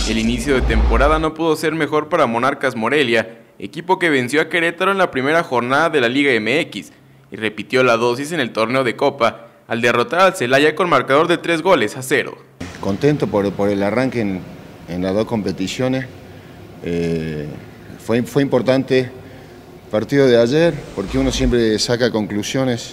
El inicio de temporada no pudo ser mejor para Monarcas Morelia, equipo que venció a Querétaro en la primera jornada de la Liga MX y repitió la dosis en el torneo de Copa al derrotar al Celaya con marcador de 3-0. Contento por el arranque en las dos competiciones. Fue importante el partido de ayer porque uno siempre saca conclusiones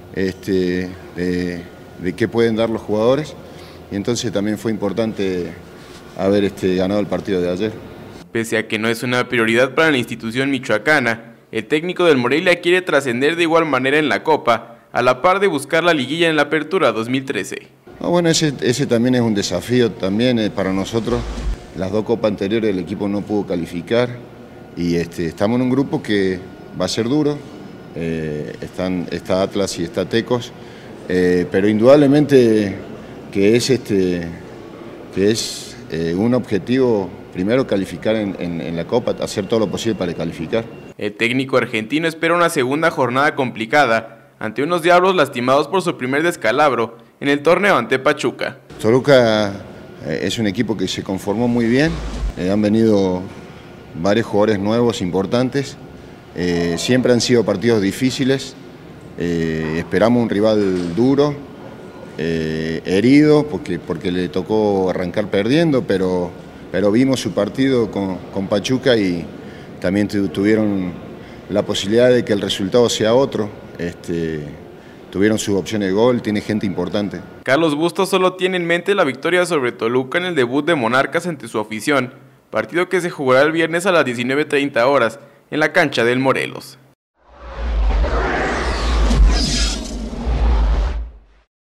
de qué pueden dar los jugadores, y entonces también fue importante haber ganado el partido de ayer. Pese a que no es una prioridad para la institución michoacana, el técnico del Morelia quiere trascender de igual manera en la Copa, a la par de buscar la liguilla en la Apertura 2013. Bueno, ese también es un desafío también para nosotros. Las dos copas anteriores el equipo no pudo calificar y estamos en un grupo que va a ser duro. Está Atlas y está Tecos, pero indudablemente que es un objetivo, primero calificar en la Copa, hacer todo lo posible para calificar. El técnico argentino espera una segunda jornada complicada ante unos Diablos lastimados por su primer descalabro en el torneo ante Pachuca. Toluca es un equipo que se conformó muy bien, han venido varios jugadores nuevos importantes, siempre han sido partidos difíciles, esperamos un rival duro, herido porque le tocó arrancar perdiendo, pero vimos su partido con Pachuca y también tuvieron la posibilidad de que el resultado sea otro. Tuvieron sus opciones de gol, tiene gente importante. Carlos Bustos solo tiene en mente la victoria sobre Toluca en el debut de Monarcas ante su afición, partido que se jugará el viernes a las 19:30 horas en la cancha del Morelos.